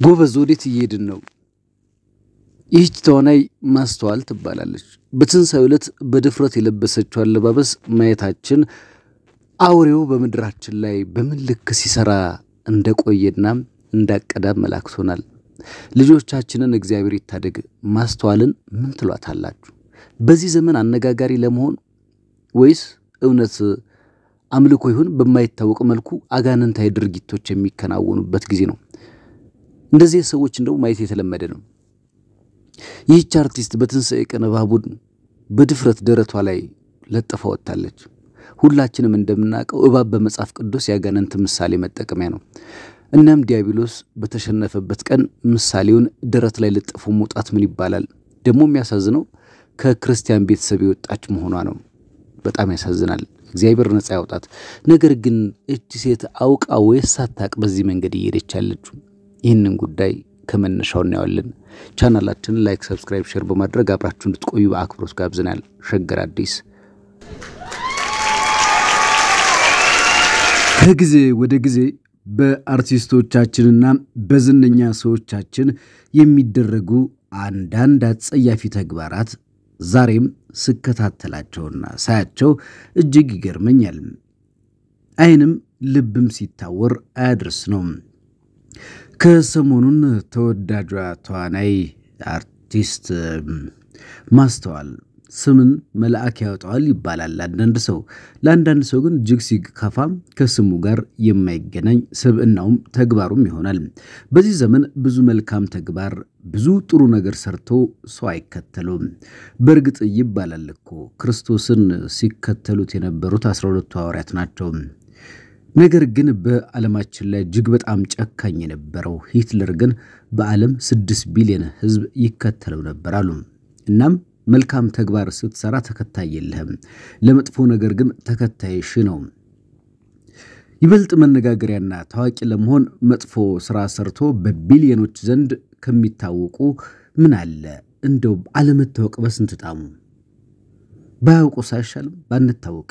ጎበዝ ወዴት እየሄድን ነው? ይህች ተዋናይ ማስተዋል ትባላለች። በትንሳኤው ዕለት በድፍረት የለበሰችው አለባበስ ማየታችን አውሬው በምድራችን ላይ በምን ልክ ሲሰራ እንደቆየና እንዳቀዳ መላክቶናል። ልጆቻችንን እግዚአብሔር ይታደግ። ማስተዋልን ምን ትሏታላችሁ? በዚህ ዘመን አነጋጋሪ ለመሆን ወይስ እውነት አምልኮ ይሁን በማይታወቅ መልኩ አጋንንታዊ ድርጊቶች የሚከናወኑበት ጊዜ ነው? እንደዚህ ሰዎች እንደው ማየት የተለመደ ነው። ይህች አርቲስት በትንሳኤ ቀን እባቡን በድፍረት ደረቷ ላይ ለጥፋ ወጣለች። ሁላችንም እንደምናውቀው እባብ በመጽሐፍ ቅዱስ ያጋንንት ምሳሌ መጠቀሚያ ነው። እናም ዲያብሎስ በተሸነፈበት ቀን ምሳሌውን ደረት ላይ ለጥፎ መውጣት ምን ይባላል? ደግሞ የሚያሳዝነው ከክርስቲያን ቤተሰብ የወጣች መሆኗ ነው። በጣም ያሳዝናል። እግዚአብሔር ነፃ ያውጣት። ነገር ግን እቺ ሴት አውቃ ወይስ ሳታውቅ በዚህ መንገድ እየሄደች ያለችው? ይህንን ጉዳይ ከመነሻው እናያለን። ቻናላችንን ላይክ፣ ሰብስክራይብ፣ ሼር በማድረግ አብራችሁ እንድትቆዩ በአክብሮት ጋብዘናል። ሸገር አዲስ ከጊዜ ወደ ጊዜ በአርቲስቶቻችንና በዝነኛ ሰዎቻችን የሚደረጉ አንዳንድ አጸያፊ ተግባራት ዛሬም ስከታተላቸውና ሳያቸው እጅግ ይገርመኛል። አይንም ልብም ሲታወር አያድርስ ነው። ከሰሞኑን ተወዳጇ ተዋናይ አርቲስት ማስተዋል ስምን መልአክ ያወጣዋል ይባላል ለአንዳንድ ሰው ግን እጅግ ሲከፋ ከስሙ ጋር የማይገናኝ ስብዕናውም ተግባሩም ይሆናል። በዚህ ዘመን ብዙ መልካም ተግባር ብዙ ጥሩ ነገር ሰርቶ ሰው አይከተሉም። በእርግጥ ይባላል እኮ ክርስቶስን ሲከተሉት የነበሩት 12ቱ ሐዋርያት ናቸው። ነገር ግን በዓለማችን ላይ እጅግ በጣም ጨካኝ የነበረው ሂትለር ግን በዓለም 6 ቢሊዮን ሕዝብ ይከተለው ነበራሉ። እናም መልካም ተግባር ስትሰራ ተከታይ የለህም፣ ለመጥፎ ነገር ግን ተከታይሽ ነው። ይበልጥ መነጋገሪያና ታዋቂ ለመሆን መጥፎ ስራ ሰርቶ በቢሊዮኖች ዘንድ ከሚታወቁ ምን አለ እንደው አለመታወቅ በስንት ጣሙ። ባያውቁ ሳይሻልም ባንታወቅ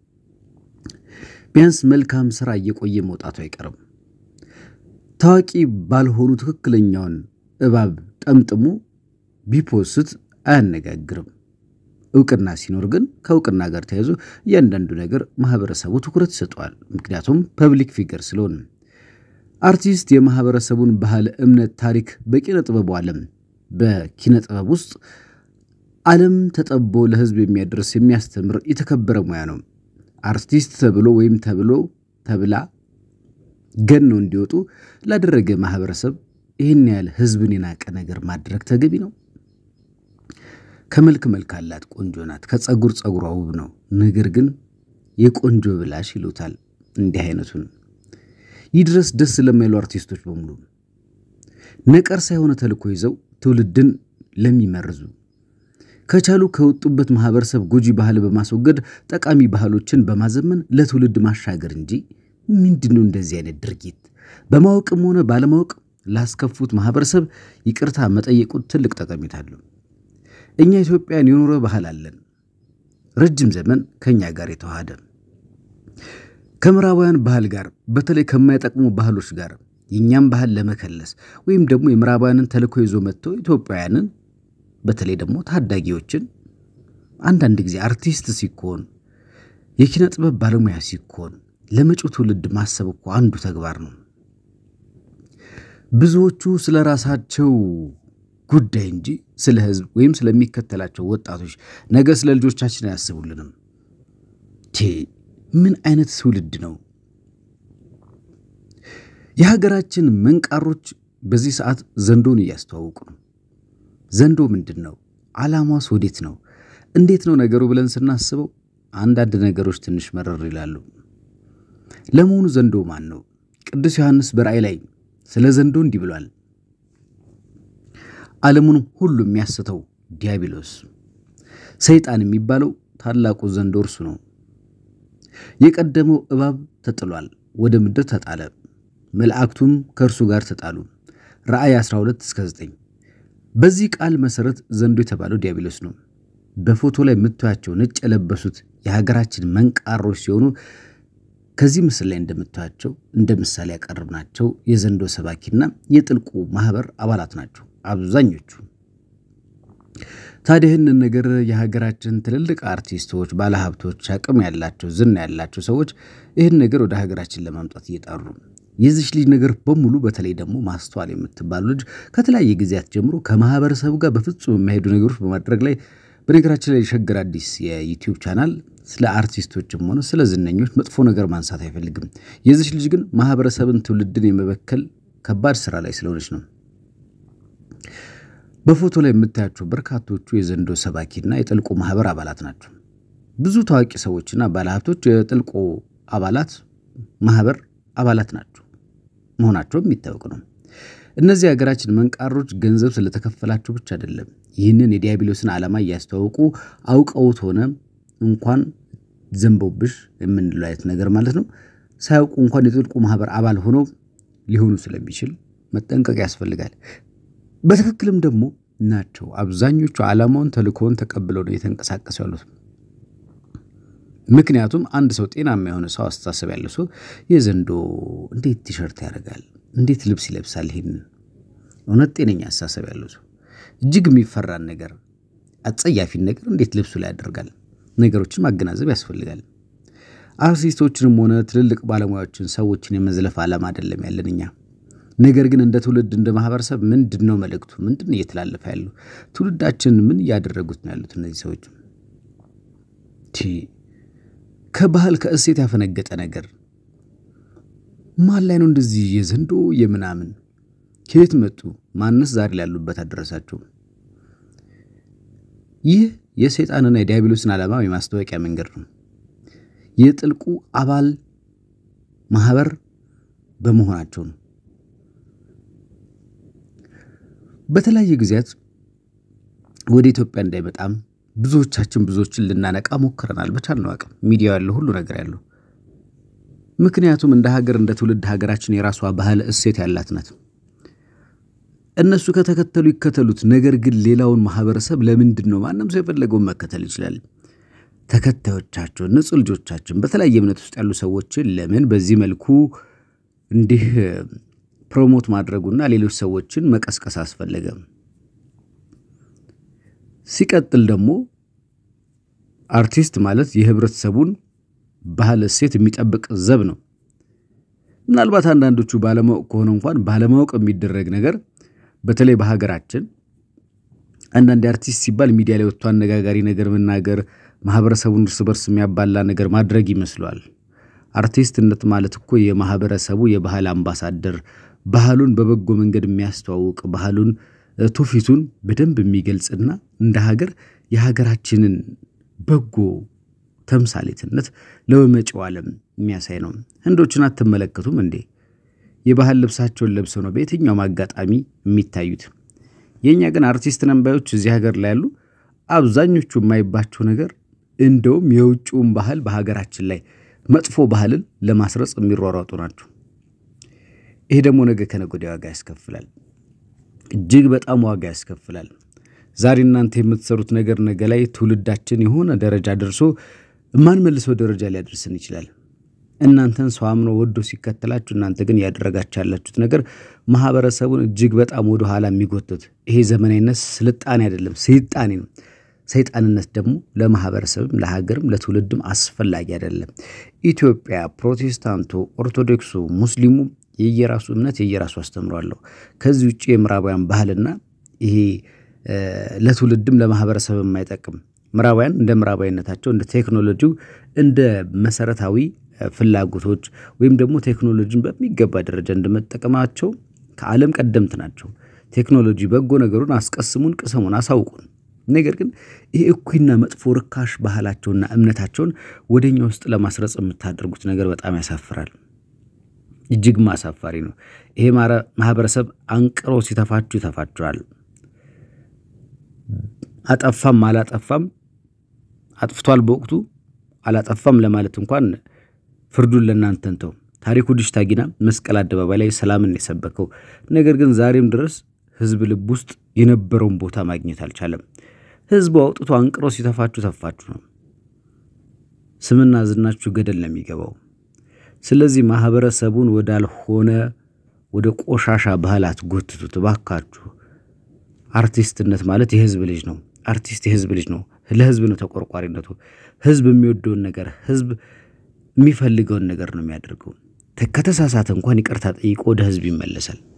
ቢያንስ መልካም ስራ እየቆየ መውጣቱ አይቀርም። ታዋቂ ባልሆኑ ትክክለኛውን እባብ ጠምጥሙ ቢፖስት አያነጋግርም። እውቅና ሲኖር ግን ከእውቅና ጋር ተያይዞ እያንዳንዱ ነገር ማህበረሰቡ ትኩረት ይሰጠዋል። ምክንያቱም ፐብሊክ ፊገር ስለሆነ። አርቲስት የማህበረሰቡን ባህል፣ እምነት፣ ታሪክ በኪነ ጥበቡ ዓለም በኪነ ጥበብ ውስጥ ዓለም ተጠቦ ለህዝብ የሚያደርስ የሚያስተምር የተከበረ ሙያ ነው። አርቲስት ተብሎ ወይም ተብላ ገነው እንዲወጡ ላደረገ ማህበረሰብ ይህን ያህል ህዝብን የናቀ ነገር ማድረግ ተገቢ ነው? ከመልክ አላት፣ ቆንጆ ናት፣ ከጸጉሯ ውብ ነው። ነገር ግን የቆንጆ ብላሽ ይሉታል። እንዲህ አይነቱን ይድረስ ደስ ለማይሉ አርቲስቶች በሙሉ ነቀርሳ የሆነ ተልኮ ይዘው ትውልድን ለሚመርዙ ከቻሉ ከወጡበት ማህበረሰብ ጎጂ ባህል በማስወገድ ጠቃሚ ባህሎችን በማዘመን ለትውልድ ማሻገር እንጂ ምንድነው እንደዚህ አይነት ድርጊት? በማወቅም ሆነ ባለማወቅ ላስከፉት ማህበረሰብ ይቅርታ መጠየቁ ትልቅ ጠቀሜታ አለው። እኛ ኢትዮጵያን የኖረ ባህል አለን፣ ረጅም ዘመን ከኛ ጋር የተዋሃደ። ከምዕራባውያን ባህል ጋር በተለይ ከማይጠቅሙ ባህሎች ጋር የኛም ባህል ለመከለስ ወይም ደግሞ የምዕራባውያንን ተልኮ ይዞ መጥተው ኢትዮጵያውያንን በተለይ ደግሞ ታዳጊዎችን አንዳንድ ጊዜ አርቲስት ሲኮን የኪነ ጥበብ ባለሙያ ሲኮን ለመጪው ትውልድ ማሰብ እኮ አንዱ ተግባር ነው። ብዙዎቹ ስለራሳቸው ጉዳይ እንጂ ስለ ህዝብ ወይም ስለሚከተላቸው ወጣቶች ነገ ስለ ልጆቻችን አያስቡልንም። ምን አይነት ትውልድ ነው? የሀገራችን መንቃሮች በዚህ ሰዓት ዘንዶን እያስተዋወቁ ነው። ዘንዶ ምንድነው? ዓላማውስ ወዴት ነው? እንዴት ነው ነገሩ ብለን ስናስበው አንዳንድ ነገሮች ትንሽ መረር ይላሉ። ለመሆኑ ዘንዶ ማን ነው? ቅዱስ ዮሐንስ በራእይ ላይ ስለ ዘንዶ እንዲህ ብሏል። ዓለሙን ሁሉ የሚያስተው ዲያብሎስ ሰይጣን የሚባለው ታላቁ ዘንዶ እርሱ ነው። የቀደመው እባብ ተጥሏል፣ ወደ ምድር ተጣለ፣ መላእክቱም ከእርሱ ጋር ተጣሉ። ራእይ 12-9 በዚህ ቃል መሰረት ዘንዶ የተባለው ዲያብሎስ ነው። በፎቶ ላይ የምታያቸው ነጭ የለበሱት የሀገራችን መንቃሮች ሲሆኑ ከዚህ ምስል ላይ እንደምታያቸው እንደ ምሳሌ ያቀርብናቸው የዘንዶ ሰባኪና የጥልቁ ማህበር አባላት ናቸው አብዛኞቹ። ታዲያ ይህንን ነገር የሀገራችን ትልልቅ አርቲስቶች፣ ባለሀብቶች፣ አቅም ያላቸው ዝና ያላቸው ሰዎች ይህን ነገር ወደ ሀገራችን ለማምጣት እየጣሩ የዚህ ልጅ ነገር በሙሉ በተለይ ደግሞ ማስተዋል የምትባል ልጅ ከተለያየ ጊዜያት ጀምሮ ከማህበረሰቡ ጋር በፍጹም የማይሄዱ ነገሮች በማድረግ ላይ በነገራችን ላይ ሸገር አዲስ የዩቲዩብ ቻናል ስለ አርቲስቶችም ሆነ ስለ ዝነኞች መጥፎ ነገር ማንሳት አይፈልግም። የዚህ ልጅ ግን ማህበረሰብን ትውልድን የመበከል ከባድ ስራ ላይ ስለሆነች ነው። በፎቶ ላይ የምታያቸው በርካቶቹ የዘንዶ ሰባኪና የጥልቁ ማህበር አባላት ናቸው። ብዙ ታዋቂ ሰዎችና ባለሀብቶች የጥልቁ አባላት ማህበር አባላት ናቸው መሆናቸው የሚታወቅ ነው። እነዚህ ሀገራችን መንቃሮች ገንዘብ ስለተከፈላቸው ብቻ አይደለም ይህንን የዲያብሎስን ዓላማ ያስተዋውቁ አውቀውት ሆነ እንኳን ዘንቦብሽ የምንለው አይነት ነገር ማለት ነው ሳያውቁ እንኳን የጥልቁ ማህበር አባል ሆነው ሊሆኑ ስለሚችል መጠንቀቅ ያስፈልጋል። በትክክልም ደግሞ ናቸው አብዛኞቹ ዓላማውን ተልኮውን ተቀብለው ነው የተንቀሳቀሱ ያሉት። ምክንያቱም አንድ ሰው ጤናማ የሆነ ሰው አስተሳሰብ ያለው ሰው የዘንዶ እንዴት ቲሸርት ያደርጋል? እንዴት ልብስ ይለብሳል? ይሄን እውነት ጤነኛ አስተሳሰብ ያለው ሰው እጅግ የሚፈራን ነገር አጸያፊን ነገር እንዴት ልብሱ ላይ ያደርጋል? ነገሮችን ማገናዘብ ያስፈልጋል። አርቲስቶችንም ሆነ ትልልቅ ባለሙያዎችን ሰዎችን የመዝለፍ ዓላማ አይደለም ያለንኛ። ነገር ግን እንደ ትውልድ እንደ ማህበረሰብ ምንድነው መልእክቱ? ምንድነው እየተላለፈ ያለው? ትውልዳችን ምን ያደረጉት ነው ያሉት እነዚህ ሰዎች? ከባህል ከእሴት ያፈነገጠ ነገር ማን ላይ ነው እንደዚህ የዘንዶ የምናምን ከየት መጡ? ማንስ ዛሬ ያሉበት አደረሳቸው? ይህ የሰይጣንና የዲያብሎስን ዓላማ የማስተዋወቂያ መንገድ ነው። የጥልቁ አባል ማህበር በመሆናቸው ነው። በተለያየ ጊዜያት ወደ ኢትዮጵያ እንዳይመጣም ብዙዎችን ልናነቃ ሞክረናል። በቻልነው አቅም ሚዲያው ያለው ሁሉ ነገር ያለው ምክንያቱም እንደ ሀገር እንደ ትውልድ ሀገራችን የራሷ ባህል እሴት ያላት ናት። እነሱ ከተከተሉ ይከተሉት። ነገር ግን ሌላውን ማህበረሰብ ለምንድነው ማንንም ሰው የፈለገውን መከተል ይችላል? ተከታዮቻቸው ንጹህ ልጆቻችን በተለያየ እምነት ውስጥ ያሉ ሰዎችን ለምን በዚህ መልኩ እንዲህ ፕሮሞት ማድረጉና ሌሎች ሰዎችን መቀስቀስ አስፈለገ? ሲቀጥል ደግሞ አርቲስት ማለት የህብረተሰቡን ባህል እሴት የሚጠብቅ ዘብ ነው። ምናልባት አንዳንዶቹ ባለማወቅ ከሆነ እንኳን ባለማወቅ የሚደረግ ነገር በተለይ በሀገራችን አንዳንድ አርቲስት ሲባል ሚዲያ ላይ ወጥቶ አነጋጋሪ ነገር መናገር ማህበረሰቡን እርስ በርስ የሚያባላ ነገር ማድረግ ይመስላል። አርቲስትነት ማለት እኮ የማህበረሰቡ የባህል አምባሳደር ባህሉን በበጎ መንገድ የሚያስተዋውቅ ባህሉን ቱፊቱን በደንብ የሚገልጽና እንደ ሀገር የሀገራችንን በጎ ተምሳሌትነት ለመጪው ዓለም የሚያሳይ ነው። ህንዶችን አትመለከቱም እንዴ? የባህል ልብሳቸውን ለብሰው ነው በየትኛው አጋጣሚ የሚታዩት። የኛ ግን አርቲስት ነንባዮች እዚህ ሀገር ላይ ያሉ አብዛኞቹ የማይባቸው ነገር እንደውም የውጭውን ባህል በሀገራችን ላይ መጥፎ ባህልን ለማስረጽ የሚሯሯጡ ናቸው። ይሄ ደግሞ ነገ ከነገ ወዲያ ዋጋ ያስከፍላል። እጅግ በጣም ዋጋ ያስከፍላል። ዛሬ እናንተ የምትሰሩት ነገር ነገ ላይ ትውልዳችን የሆነ ደረጃ ደርሶ ማን መልሶ ደረጃ ሊያደርስን ይችላል? እናንተን ሰው አምኖ ወዶ ሲከተላችሁ እናንተ ግን ያደረጋችሁ ያላችሁት ነገር ማህበረሰቡን እጅግ በጣም ወደ ኋላ የሚጎትት ይሄ ዘመናዊነት ስልጣኔ አይደለም ሰይጣኔ ነው። ሰይጣንነት ደግሞ ለማህበረሰብም ለሀገርም ለትውልድም አስፈላጊ አይደለም። ኢትዮጵያ ፕሮቴስታንቱ ኦርቶዶክሱ ሙስሊሙ የየራሱ እምነት የየራሱ አስተምሯለሁ። ከዚህ ውጪ የምራባውያን ባህልና ይሄ ለትውልድም ለማህበረሰብ የማይጠቅም ምራባውያን እንደ ምራባዊነታቸው እንደ ቴክኖሎጂው እንደ መሰረታዊ ፍላጎቶች ወይም ደግሞ ቴክኖሎጂን በሚገባ ደረጃ እንደመጠቀማቸው ከዓለም ቀደምት ናቸው። ቴክኖሎጂ በጎ ነገሩን አስቀስሙን ቅሰሙን አሳውቁን። ነገር ግን ይሄ እኩይና መጥፎ ርካሽ ባህላቸውና እምነታቸውን ወደኛ ውስጥ ለማስረጽ የምታደርጉት ነገር በጣም ያሳፍራል። እጅግ ማሳፋሪ ነው። ይሄ ማህበረሰብ አንቅሮ ሲተፋችሁ ይተፋችኋል። አጠፋም አላጠፋም አጥፍቷል በወቅቱ አላጠፋም ለማለት እንኳን ፍርዱን ለናንተ እንተው። ታሪኩ ዲሽታጊና መስቀል አደባባይ ላይ ሰላምን የሰበከው ነገር ግን ዛሬም ድረስ ህዝብ ልብ ውስጥ የነበረውን ቦታ ማግኘት አልቻለም። ህዝቡ አውጥቶ አንቅሮ ሲተፋችሁ ተፋችሁ ነው። ስምና ዝናችሁ ገደል ለሚገባው ስለዚህ ማህበረሰቡን ወዳልሆነ ወደ ቆሻሻ ባህላት ጎትቱት ባካችሁ። አርቲስትነት ማለት የህዝብ ልጅ ነው። አርቲስት የህዝብ ልጅ ነው። ለህዝብ ነው ተቆርቋሪነቱ። ህዝብ የሚወደውን ነገር ህዝብ የሚፈልገውን ነገር ነው የሚያደርገው። ከተሳሳተ እንኳን ይቅርታ ጠይቆ ወደ ህዝብ ይመለሳል።